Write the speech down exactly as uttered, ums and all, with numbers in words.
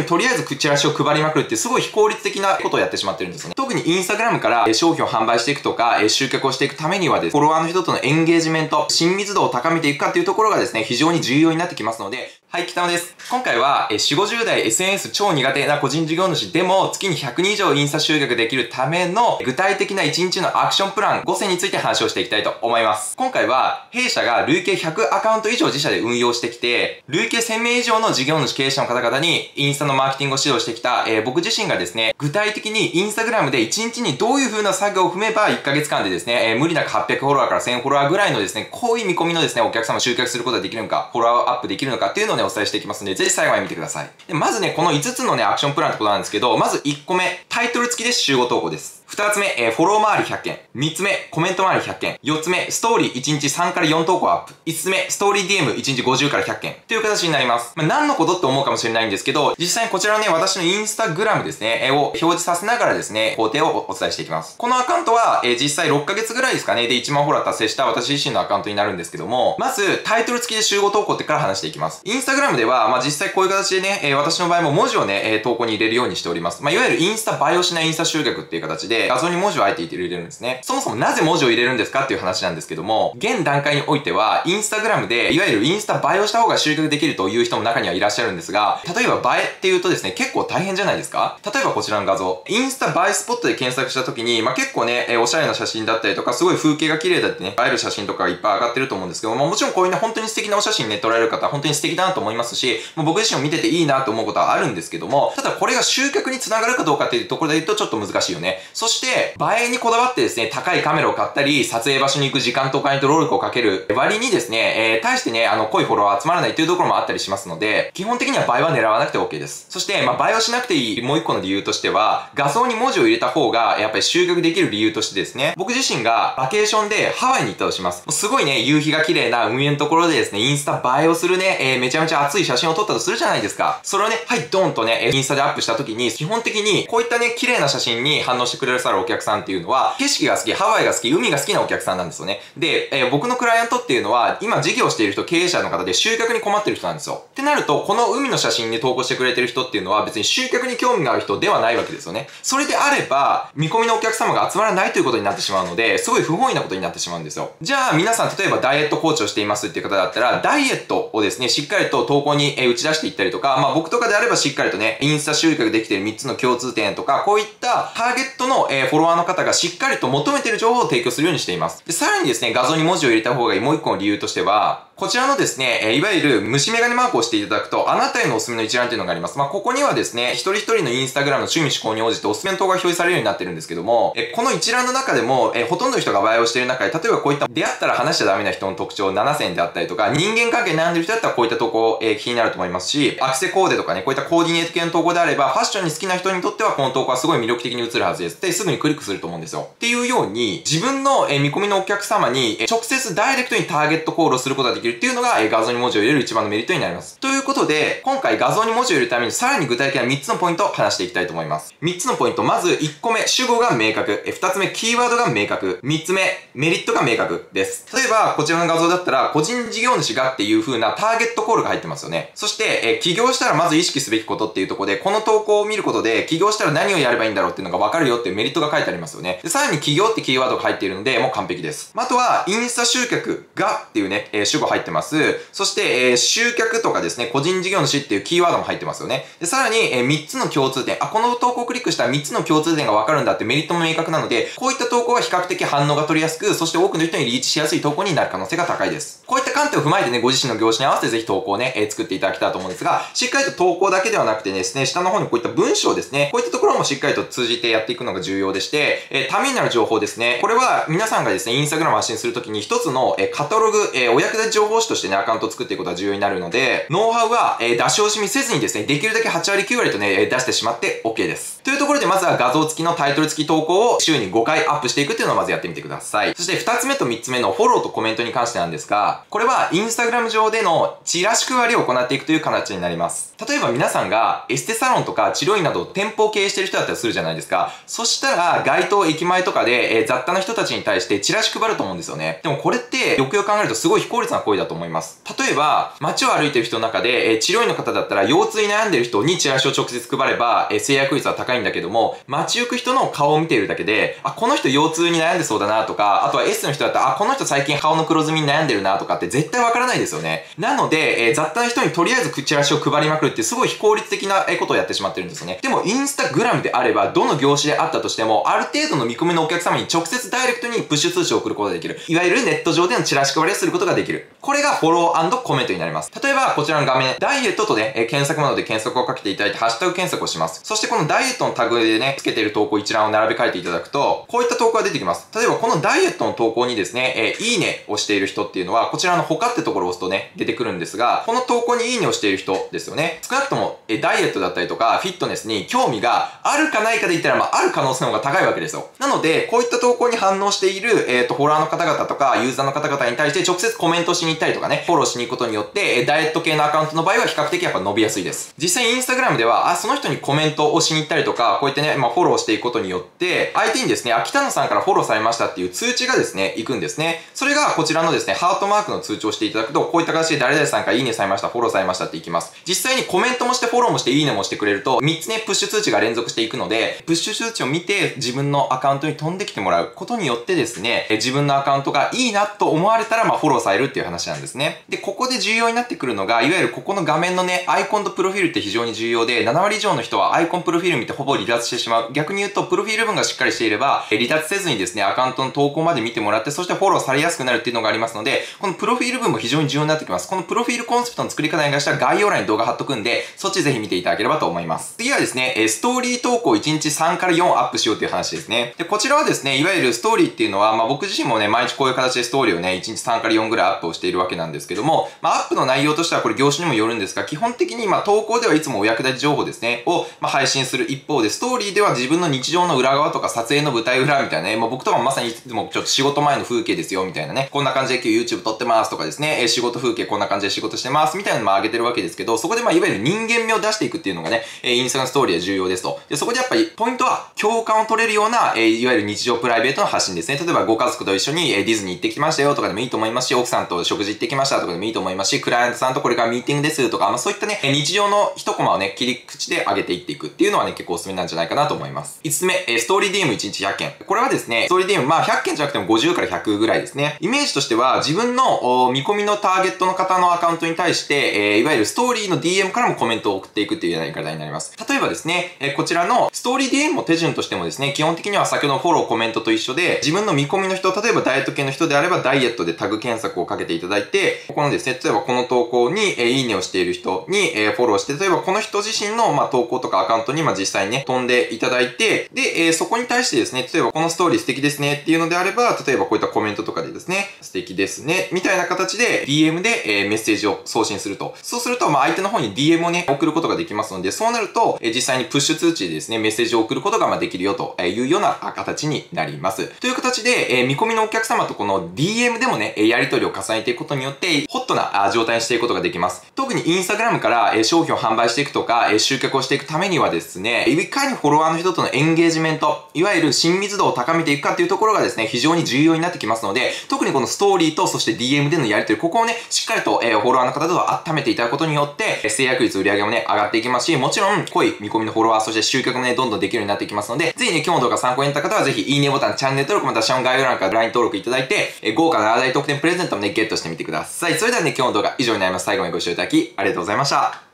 とりあえずチラシを配りまくるっていうすごい非効率的なことをやってしまってるんですよね。特にインスタグラムから商品を販売していくとか、集客をしていくためにはですね、フォロワーの人とのエンゲージメント、親密度を高めていくかっていうところがですね、非常に重要になってきますので、はい、北野です。今回は、よんじゅう、ごじゅう代 エスエヌエス 超苦手な個人事業主でも月にひゃくにん以上インスタ集客できるための具体的ないちにちのアクションプランごせんについて話をしていきたいと思います。今回は、弊社が累計ひゃくアカウント以上自社で運用してきて、累計せんめい以上の事業主経営者の方々にインスタのマーケティングを指導してきた、えー、僕自身がですね、具体的にインスタグラムでいちにちにどういう風な作業を踏めばいっかげつかんでですね、えー、無理なくはっぴゃくフォロワーからせんフォロワーぐらいのですね、濃い見込みのですね、お客様を集客することができるのか、フォロワーアップできるのかっていうのをね、お伝えしていきますので、ぜひ最後まで見てください。でまずね、このいつつのね、アクションプランってことなんですけど、まずいっこめ、タイトル付きで集合投稿です。ふたつめ、えー、フォロー周りひゃっけん。みっつめ、コメント周りひゃっけん。よっつめ、ストーリーいちにちさんからよん投稿アップ。いつつめ、ストーリー ディーエムいちにちごじゅうからひゃっけん。という形になります。まあ、何のことって思うかもしれないんですけど、実際にこちらのね、私のインスタグラムですね、えー、を表示させながらですね、工程をお伝えしていきます。このアカウントは、えー、実際ろっかげつぐらいですかね、でいちまんフォロワー達成した私自身のアカウントになるんですけども、まず、タイトル付きで集合投稿ってから話していきます。インスタグラムでは、まあ、実際こういう形でね、えー、私の場合も文字をね、えー、投稿に入れるようにしております。まあ、いわゆるインスタ映えをしないインスタ集客っていう形で、画像に文字をあえて入れるんですね。そもそもなぜ文字を入れるんですかっていう話なんですけども、現段階においては、インスタグラムで、いわゆるインスタ映えをした方が集客できるという人も中にはいらっしゃるんですが、例えば映えっていうとですね、結構大変じゃないですか？例えばこちらの画像、インスタ映えスポットで検索した時に、まあ、結構ね、えー、おしゃれな写真だったりとか、すごい風景が綺麗だってね、映える写真とかがいっぱい上がってると思うんですけども、もちろんこういうね、本当に素敵なお写真ね、撮られる方、本当に素敵だなと思いますし、もう僕自身も見てていいなと思うことはあるんですけども、ただこれが集客につながるかどうかっていうところで言うとちょっと難しいよね。そして、映えにこだわってですね、高いカメラを買ったり、撮影場所に行く時間とかにと労力をかける割にですね、えー、対してね、あの、濃いフォロワー集まらないっていうところもあったりしますので、基本的には映えは狙わなくて OK です。そして、まあ、映えをしなくていいもう一個の理由としては、画像に文字を入れた方が、やっぱり集客できる理由としてですね、僕自身がバケーションでハワイに行ったとします。すごいね、夕日が綺麗な海のところでですね、インスタ映えをするね、えー、めちゃめちゃ熱い写真を撮ったとするじゃないですか。それをね、はい、ドーンとね、インスタでアップした時に、基本的にこういったね、綺麗な写真に反応してくれるさるお客さんっていうのは、景色が好き、ハワイが好き、海が好きなお客さんなんですよね。で、えー、僕のクライアントっていうのは、今事業している人、経営者の方で集客に困ってる人なんですよ。ってなると、この海の写真に投稿してくれてる人っていうのは、別に集客に興味がある人ではないわけですよね。それであれば、見込みのお客様が集まらないということになってしまうので、すごい不本意なことになってしまうんですよ。じゃあ、皆さん、例えばダイエットコーチをしていますっていう方だったら、ダイエットをですね、しっかりと投稿に打ち出していったりとか、まあ僕とかであればしっかりとね、インスタ集客できているみっつの共通点とか、こういったターゲットのフォロワーの方がしっかりと求めている情報を提供するようにしています。で、さらにですね、画像に文字を入れた方がいいもう一個の理由としては、こちらのですね、いわゆる虫眼鏡マークをしていただくと、あなたへのおすすめの一覧というのがあります。まあ、ここにはですね、一人一人のインスタグラムの趣味嗜好に応じておすすめの動画が表示されるようになってるんですけども、この一覧の中でも、ほとんどの人が映えをしている中で、例えばこういった出会ったら話しちゃダメな人の特徴ななせんであったりとか、人間関係に悩んでる人だったらこういった投稿、えー、気になると思いますし、アクセコーデとかね、こういったコーディネート系の投稿であれば、ファッションに好きな人にとってはこの投稿はすごい魅力的に映るはずです。で、すぐにクリックすると思うんですよ。っていうように、自分の見込みのお客様に直接ダイレクトにターゲットコールをすることができるっていうのが、画像に文字を入れる一番のメリットになります。ということで、今回画像に文字を入れるためにさらに具体的なみっつのポイントを話していきたいと思います。みっつのポイント、まずいっこめ、主語が明確。ふたつめ、キーワードが明確。みっつめ、メリットが明確です。例えば、こちらの画像だったら、個人事業主がっていう風なターゲットコールが入ってますよね。そして、え起業したらまず意識すべきことっていうところで、この投稿を見ることで、起業したら何をやればいいんだろうっていうのがわかるよっていうメリットが書いてありますよね。で、さらに起業ってキーワードが入っているので、もう完璧です。あとは、インスタ集客がっていうね、えー、主語入ってます。そして、えー、集客とかですね、個人事業主っていうキーワードも入ってますよね。で、さらに、えー、みっつの共通点。あ、この投稿をクリックしたらみっつの共通点がわかるんだってメリットも明確なので、こういった投稿は比較的反応が取りやすく、そして多くの人にリーチしやすい投稿になる可能性が高いです。こういった観点を踏まえてね、ご自身の業種に合わせてぜひ投稿をね、えー、作っていただきたいと思うんですが、しっかりと投稿だけではなくてですね、下の方にこういった文章ですね、こういったところもしっかりと通じてやっていくのが重要でして、えー、ためになる情報ですね。これは皆さんがですね、インスタグラム発信するときに一つの、えー、カタログ、えー、お役立ち情報誌としてね、アカウントを作っていくことが重要になるので、ノウハウは、えー、出し惜しみせずにですね、できるだけはちわりきゅうわりとね、出してしまって OK です。というところで、まずは画像付きのタイトル付き投稿を週にごかいアップしていくっていうのをまずやってみてください。そしてふたつめとみっつめのフォローとコメントに関してなんですが、これはインスタグラム上でのチラシ配りを行っていくという形になります。例えば皆さんがエステサロンとか治療院など店舗を経営している人だったりするじゃないですか。そしたら街頭駅前とかで、えー、雑多な人たちに対してチラシ配ると思うんですよね。でもこれってよくよく考えるとすごい非効率な行為りだと思います。例えば、街を歩いてる人の中で、えー、治療院の方だったら、腰痛に悩んでる人にチラシを直接配れば、えー、制約率は高いんだけども、街行く人の顔を見ているだけで、あ、この人腰痛に悩んでそうだなとか、あとは S の人だったら、あ、この人最近顔の黒ずみに悩んでるなとかって絶対わからないですよね。なので、えー、雑多な人にとりあえずチラシを配りまくるってすごい非効率的なことをやってしまってるんですよね。でも、インスタグラムであれば、どの業種であったとしても、ある程度の見込みのお客様に直接ダイレクトにプッシュ通知を送ることができる。いわゆるネット上でのチラシ配りをすることができる。これがフォロー&コメントになります。例えば、こちらの画面、ダイエットとね、えー、検索窓で検索をかけていただいて、ハッシュタグ検索をします。そして、このダイエットのタグでね、つけている投稿一覧を並べ替えていただくと、こういった投稿が出てきます。例えば、このダイエットの投稿にですね、えー、いいねをしている人っていうのは、こちらの他ってところを押すとね、出てくるんですが、この投稿にいいねをしている人ですよね。少なくとも、えー、ダイエットだったりとか、フィットネスに興味があるかないかで言ったら、まあ、ある可能性の方が高いわけですよ。なので、こういった投稿に反応している、えっと、フォロワーの方々とか、ユーザーの方々に対して直接コメントしに行ったりとかね、フォローしに行くことによって、ダイエット系のアカウントの場合は比較的やっぱ伸びやすいです。実際インスタグラムでは、あ、その人にコメントをしに行ったりとか、こうやってね、まあ、フォローしていくことによって、相手にですね、あ、北野さんからフォローされましたっていう通知がですね、行くんですね。それがこちらのですね、ハートマークの通知をしていただくと、こういった形で誰々さんからいいねされました、フォローされましたっていきます。実際にコメントもしてフォローもしていいねもしてくれると、みっつね、プッシュ通知が連続していくので、プッシュ通知を見て自分のアカウントに飛んできてもらうことによってですね、自分のアカウントがいいなと思われたら、まあ、フォローされるっていう話なんですね。で、ここで重要になってくるのが、いわゆるここの画面のね、アイコンとプロフィールって非常に重要で、ななわり以上の人はアイコンプロフィール見てほぼ離脱してしまう。逆に言うと、プロフィール文がしっかりしていれば、離脱せずにですね、アカウントの投稿まで見てもらって、そしてフォローされやすくなるっていうのがありますので、このプロフィール文も非常に重要になってきます。このプロフィールコンセプトの作り方に関しては概要欄に動画貼っとくんで、そっちぜひ見ていただければと思います。次はですね、ストーリー投稿いちにちさんからよんアップしようという話ですね。で、こちらはですね、いわゆるストーリーっていうのは、まあ僕自身もね、毎日こういう形でストーリーをね、いちにちさんからよんぐらいアップをしているわけなんですけども、まあアップの内容としてはこれ業種にもよるんですが、基本的にまあ投稿ではいつもお役立ち情報ですね、をまあ配信する一方で、ストーリーでは自分の日常の裏側とか撮影の舞台裏みたいなね、まあ僕とかもまさにいつもちょっと仕事前の風景ですよみたいなね、こんな感じで今日 YouTube 撮ってますとかですね、仕事風景こんな感じで仕事してますみたいなのも上げてるわけですけど、そこでまあいわゆる人間味を出していくっていうのがね、インスタのストーリーは重要ですと。で、そこでやっぱりポイントは共感を取れるような、いわゆる日常プライベートの発信ですね。例えばご家族と一緒にディズニー行ってきましたよとかでもいいと思いますし、奥さんと食事行ってきましたとかでもいいと思いますし、クライアントさんとこれからミーティングですとか、まあそういったね、日常の一コマをね、切り口で上げていっていくっていうのはね、結構おすすめなんじゃないかなと思います。いつつめ、ストーリー ディーエムいちにちひゃっけん。これはですね、ストーリー ディーエム、まあひゃっけんじゃなくてもごじゅうからひゃくぐらいですね。イメージとしては、自分の見込みのターゲットの方のアカウントに対して、えー、いわゆるストーリーの ディーエム からもコメントを送っていくっていうやり方になります。例えばですね、えー、こちらのストーリー ディーエム も手順としてもですね、基本的には先ほどのフォローコメントと一緒で、自分の見込みの人、例えばダイエット系の人であればダイエットでタグ検索をかけていただいて、ここのですね、例えばこの投稿に、えー、いいねをしている人に、えー、フォローして、例えばこの人自身の、まあ、投稿とかアカウントに、まあ、実際にね、飛んでいただいて、で、えー、そこに対してですね、例えばこのストーリー素敵ですねっていうのであれば、例えばこういったコメントとかでですね、素敵ですね、みたいな形で ディーエム で、えー、メッセージを送信すると。そうすると、まあ、相手の方に ディーエム をね、送ることができますので、そうなると、えー、実際にプッシュ通知でですね、メッセージを送ることがまあできるよというような形になります。という形で、えー、見込みのお客様とこの ディーエム でもね、やり取りを重ねていくことによって、ホットな状態にしていくことができます。特にインスタグラムから商品を販売していくとか、集客をしていくためにはですね、いかにフォロワーの人とのエンゲージメント、いわゆる親密度を高めていくかっていうところがですね、非常に重要になってきますので、特にこのストーリーとそして ディーエム でのやり取り、ここをね、しっかりと、えー、フォロワーの方と温めていただくことによって、制約率売上もね、上がっていきますし、もちろん濃い見込みのフォロワー、そして集客もね、どんどんできるようになっていきますので、ぜひね、今日の動画参考になった方はぜひいいねボタン、チャンネル登録、また下の概要欄から ライン 登録いただいて、えー、豪華ななだい特典プレゼントもね、ゲットしてみてください。それではね、今日の動画以上になります。最後までご視聴いただきありがとうございました。